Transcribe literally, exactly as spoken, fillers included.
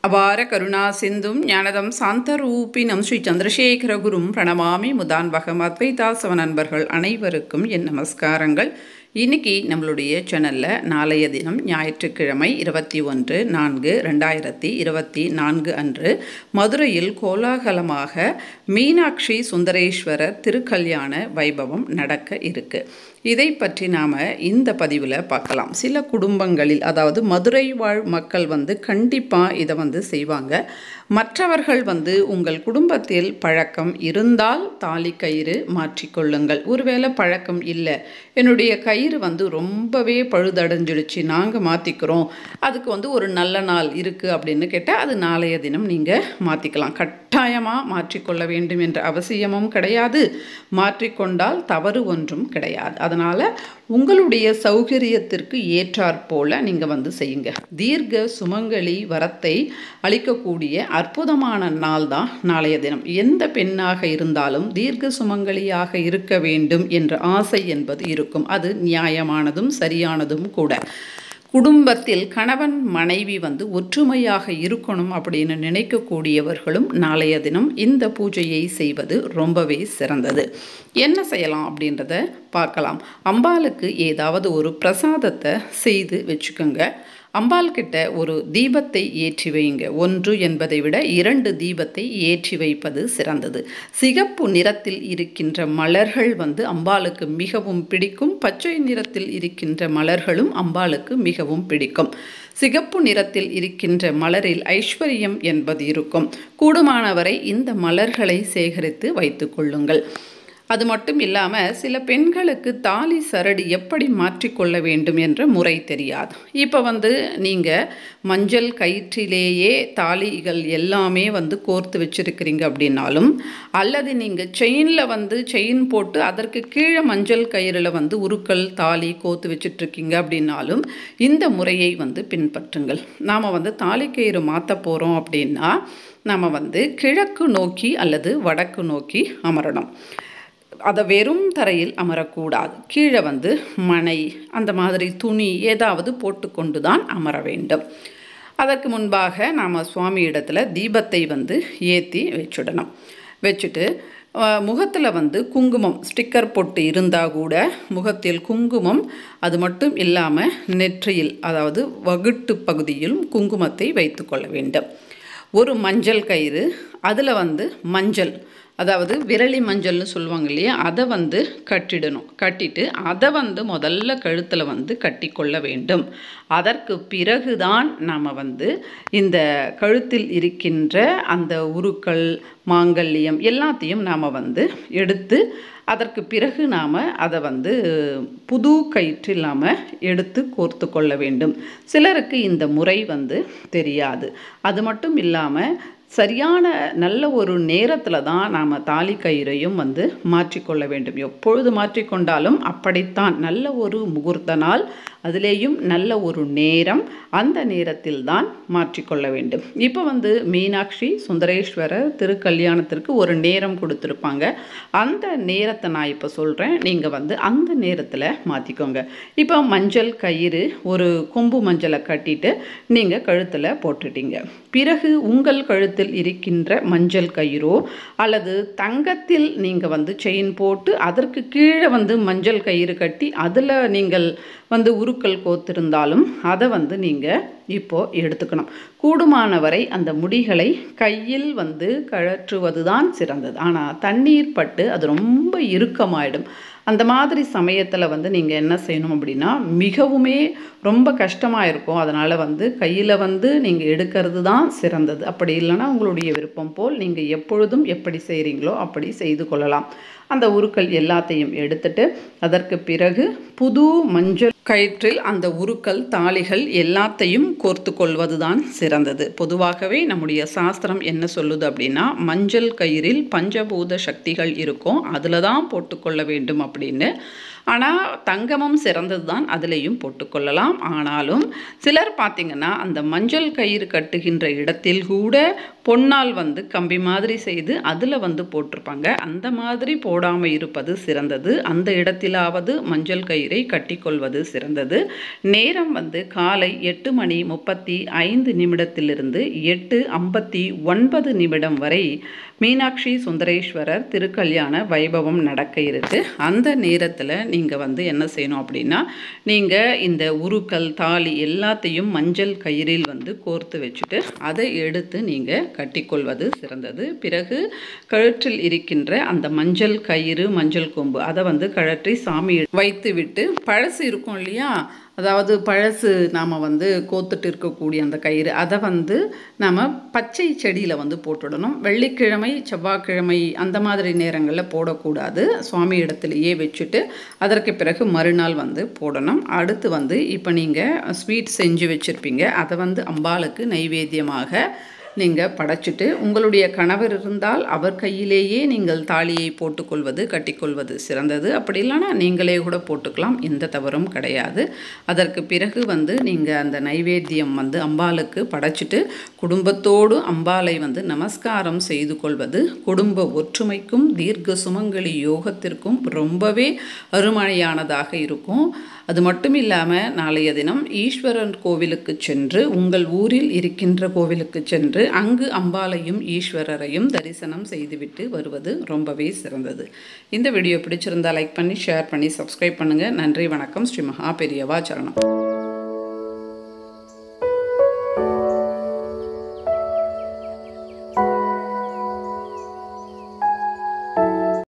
அபார கருணா சிந்தும் ஞானதம் சாந்தரூபினம் ஸ்ரீ சந்திரசேகர குரும் பிரணமாமி முதான்பகம் அத்வைதாசவ நண்பர்கள் அனைவருக்கும் என் நமஸ்காரங்கள். இன்னைக்கு நம்மளுடைய சேனலில் நாளைய தினம் ஞாயிற்றுக்கிழமை இருபத்தி ஒன்று நான்கு ரெண்டாயிரத்தி இருபத்தி நான்கு அன்று மதுரையில் கோலாகலமாக மீனாட்சி சுந்தரேஸ்வரர் திருக்கல்யாண வைபவம் நடக்க இருக்கு. இதை பற்றி நாம் இந்த பதிவில் பார்க்கலாம். சில குடும்பங்களில், அதாவது மதுரை வாழ் மக்கள் வந்து கண்டிப்பாக இதை வந்து செய்வாங்க. மற்றவர்கள் வந்து உங்கள் குடும்பத்தில் பழக்கம் இருந்தால் தாலி கயிறு மாற்றிக்கொள்ளுங்கள். ஒருவேளை பழக்கம் இல்லை, என்னுடைய கயிறு வந்து ரொம்பவே பழுதடைஞ்சிடுச்சு, நாங்கள் மாற்றிக்கிறோம், அதுக்கு வந்து ஒரு நல்ல நாள் இருக்குது அப்படின்னு கேட்டால் அது நாளைய தினம் நீங்கள் மாற்றிக்கலாம். கட்டாயமாக மாற்றிக்கொள்ள வேண்டும் என்ற அவசியமும் கிடையாது, மாற்றிக்கொண்டால் தவறு ஒன்றும் கிடையாது. அதனால் உங்களுடைய சௌகரியத்திற்கு ஏற்றாற்போல் நீங்கள் வந்து செய்யுங்க. தீர்க்க சுமங்கலி வரத்தை அளிக்கக்கூடிய அற்புதமான நாள் தான் நாளைய தினம். எந்த பெண்ணாக இருந்தாலும் தீர்க்க சுமங்கலியாக இருக்க வேண்டும் என்ற ஆசை என்பது இருக்கும். அது நியாயமானதும் சரியானதும் கூட. குடும்பத்தில் கணவன் மனைவி வந்து ஒற்றுமையாக இருக்கணும் அப்படின்னு நினைக்கக்கூடியவர்களும் நாளைய தினம் இந்த பூஜையை செய்வது ரொம்பவே சிறந்தது. என்ன செய்யலாம் அப்படின்றத பார்க்கலாம். அம்பாளுக்கு ஏதாவது ஒரு பிரசாதத்தை செய்து வச்சுக்கோங்க. அம்பாள் கிட்ட ஒரு தீபத்தை ஏற்றி வைங்க. ஒன்று என்பதை விட இரண்டு தீபத்தை ஏற்றி வைப்பது சிறந்தது. சிகப்பு நிறத்தில் இருக்கின்ற மலர்கள் வந்து அம்பாளுக்கு மிகவும் பிடிக்கும். பச்சை நிறத்தில் இருக்கின்ற மலர்களும் அம்பாளுக்கு மிகவும் பிடிக்கும். சிகப்பு நிறத்தில் இருக்கின்ற மலரில் ஐஸ்வர்யம் என்பது இருக்கும். கூடுமானவரை இந்த மலர்களை சேகரித்து வைத்து கொள்ளுங்கள். அது மட்டும் இல்லாமல் சில பெண்களுக்கு தாலி சரடு எப்படி மாற்றிக்கொள்ள வேண்டும் என்ற முறை தெரியாது. இப்போ வந்து நீங்கள் மஞ்சள் கயிற்றிலேயே தாலிகள் எல்லாமே வந்து கோர்த்து வச்சுருக்கிறீங்க அப்படின்னாலும், அல்லது நீங்கள் செயினில் வந்து செயின் போட்டு அதற்கு கீழே மஞ்சள் கயிறில் வந்து உருக்கள் தாலி கோர்த்து வச்சுட்ருக்கீங்க அப்படின்னாலும் இந்த முறையை வந்து பின்பற்றுங்கள். நாம் வந்து தாலி கயிறு மாற்ற போகிறோம் அப்படின்னா நாம் வந்து கிழக்கு நோக்கி அல்லது வடக்கு நோக்கி அமரணும். அதை வெறும் தரையில் அமரக்கூடாது. கீழே வந்து மணை அந்த மாதிரி துணி ஏதாவது போட்டுக்கொண்டு தான் அமர வேண்டும். அதற்கு முன்பாக நாம் சுவாமி இடத்துல தீபத்தை வந்து ஏற்றி வச்சுடணும். வச்சுட்டு முகத்தில் வந்து குங்குமம் ஸ்டிக்கர் போட்டு இருந்தால் கூட முகத்தில் குங்குமம், அது மட்டும் இல்லாமல் நெற்றியில், அதாவது வகுட்டு பகுதியிலும் குங்குமத்தை வைத்து கொள்ள வேண்டும். ஒரு மஞ்சள் கயிறு, அதில் வந்து மஞ்சள், அதாவது விரலி மஞ்சள்னு சொல்லுவாங்க இல்லையா, அதை வந்து கட்டிடணும். கட்டிட்டு அதை வந்து முதல்ல கழுத்தில் வந்து கட்டி கொள்ள வேண்டும். அதற்கு பிறகுதான் நாம் வந்து இந்த கழுத்தில் இருக்கின்ற அந்த உருக்கள் மாங்கல்யம் எல்லாத்தையும் நாம் வந்து எடுத்து அதற்கு பிறகு நாம் அதை வந்து புது கயிற்றில் நாம் எடுத்து கோர்த்து கொள்ள வேண்டும். சிலருக்கு இந்த முறை வந்து தெரியாது. அது மட்டும் இல்லாமல் சரியான நல்ல ஒரு நேரத்தில் தான் நாம் தாலி கயிறையும் வந்து மாற்றிக்கொள்ள வேண்டும். எப்பொழுது மாற்றிக்கொண்டாலும் அப்படித்தான், நல்ல ஒரு முகூர்த்த நாள், அதிலேயும் நல்ல ஒரு நேரம், அந்த நேரத்தில் தான் மாற்றிக்கொள்ள வேண்டும். இப்போ வந்து மீனாட்சி சுந்தரேஸ்வரர் திருக்கல்யாணத்திற்கு ஒரு நேரம் கொடுத்துருப்பாங்க. அந்த நேரத்தை நான் இப்போ சொல்கிறேன், நீங்கள் வந்து அந்த நேரத்தில் மாற்றிக்கோங்க. இப்போ மஞ்சள் கயிறு, ஒரு கொம்பு மஞ்சளை கட்டிட்டு நீங்கள் கழுத்தில் போட்டுட்டீங்க. பிறகு உங்கள் கழுத்தில் இருக்கின்ற மஞ்சள் கயிறோ அல்லது தங்கத்தில் நீங்கள் வந்து செயின் போட்டு அதற்கு கீழே வந்து மஞ்சள் கயிறு கட்டி அதில் நீங்கள் வந்து உருக்கள் கோத்திருந்தாலும் அதை வந்து நீங்கள் இப்போது எடுத்துக்கணும். கூடுமானவரை அந்த முடிகளை கையில் வந்து கழற்றுவது தான் சிறந்தது. ஆனால் தண்ணீர் பட்டு அது ரொம்ப இறுக்கமாயிடும். அந்த மாதிரி சமயத்தில் வந்து நீங்கள் என்ன செய்யணும் அப்படின்னா, மிகவுமே ரொம்ப கஷ்டமாக இருக்கும். அதனால் வந்து கையில் வந்து நீங்கள் எடுக்கிறது தான் சிறந்தது. அப்படி இல்லைன்னா உங்களுடைய விருப்பம் போல் நீங்கள் எப்பொழுதும் எப்படி செய்கிறீங்களோ அப்படி செய்து கொள்ளலாம். அந்த உருக்கள் எல்லாத்தையும் எடுத்துட்டு அதற்கு பிறகு புது மஞ்சள் கயிற்றில் அந்த உருக்கள் தாலிகள் எல்லாத்தையும் கோர்த்து கொள்வது தான் சிறந்தது. பொதுவாகவே நம்முடைய சாஸ்திரம் என்ன சொல்லுது அப்படின்னா, மஞ்சள் கயிறில் பஞ்சபூத சக்திகள் இருக்கும், அதில் தான் போட்டுக்கொள்ள வேண்டும் அப்படின்னு. ஆனால் தங்கமும் சிறந்தது தான், அதிலையும் போட்டுக்கொள்ளலாம். ஆனாலும் சிலர் பார்த்திங்கன்னா அந்த மஞ்சள் கயிறு கட்டுகின்ற இடத்தில் கூட பொன்னால் வந்து கம்பி மாதிரி செய்து அதில் வந்து போட்டிருப்பாங்க. அந்த மாதிரி போடாமல் இருப்பது சிறந்தது. அந்த இடத்திலாவது மஞ்சள் கயிறை கட்டிக்கொள்வது சிறந்தது. நேரம் வந்து காலை எட்டு மணி முப்பத்தி ஐந்து நிமிடத்திலிருந்து எட்டு ஐம்பத்தி ஒன்பது நிமிடம் வரை மீனாட்சி சுந்தரேஸ்வரர் திருக்கல்யாண வைபவம் நடக்க இருக்கு. அந்த நேரத்தில் நீங்கள் வந்து என்ன செய்யணும் அப்படின்னா, நீங்கள் இந்த உருக்கல் தாலி எல்லாத்தையும் மஞ்சள் கயிறில் வந்து கோர்த்து வச்சுட்டு அதை எடுத்து நீங்கள் கட்டிக்கொள்வது சிறந்தது. பிறகு கழுற்றில் இருக்கின்ற அந்த மஞ்சள் கயிறு மஞ்சள் கொம்பு அதை வந்து கழற்றி சாமி வைத்து விட்டு, பழசு இருக்கும் இல்லையா, அதாவது பழசு நாம் வந்து கோத்துட்டு இருக்கக்கூடிய அந்த கயிறு அதை வந்து நாம் பச்சை செடியில் வந்து போட்டுடணும். வெள்ளிக்கிழமை செவ்வாய்க்கிழமை அந்த மாதிரி நேரங்களில் போடக்கூடாது. சுவாமி இடத்துலையே வச்சுட்டு அதற்கு பிறகு மறுநாள் வந்து போடணும். அடுத்து வந்து இப்போ நீங்கள் ஸ்வீட் செஞ்சு வச்சுருப்பீங்க, அதை வந்து அம்பாளுக்கு நைவேத்தியமாக நீங்கள் படைச்சிட்டு, உங்களுடைய கணவர் இருந்தால் அவர் கையிலேயே நீங்கள் தாலியை போட்டுக்கொள்வது கட்டிக்கொள்வது சிறந்தது. அப்படி இல்லைனா நீங்களே கூட போட்டுக்கலாம், எந்த தவறும் கிடையாது. அதற்கு பிறகு வந்து நீங்கள் அந்த நைவேத்தியம் வந்து அம்பாளுக்கு படைச்சிட்டு குடும்பத்தோடு அம்பாளை வந்து நமஸ்காரம் செய்து கொள்வது குடும்ப ஒற்றுமைக்கும் தீர்க்க சுமங்கலி யோகத்திற்கும் ரொம்பவே அருமையானதாக இருக்கும். அது மட்டும் இல்லாமல் நாளைய தினம் ஈஸ்வரன் கோவிலுக்கு சென்று, உங்கள் ஊரில் இருக்கின்ற கோவிலுக்கு சென்று அங்கு அம்பாளையும் ஈஸ்வரரையும் தரிசனம் செய்துவிட்டு வருவது ரொம்பவே சிறந்தது. இந்த வீடியோ பிடிச்சிருந்தால் லைக் பண்ணி ஷேர் பண்ணி சப்ஸ்கிரைப் பண்ணுங்கள். நன்றி, வணக்கம். ஸ்ரீ மகா பெரியவா சரணம்.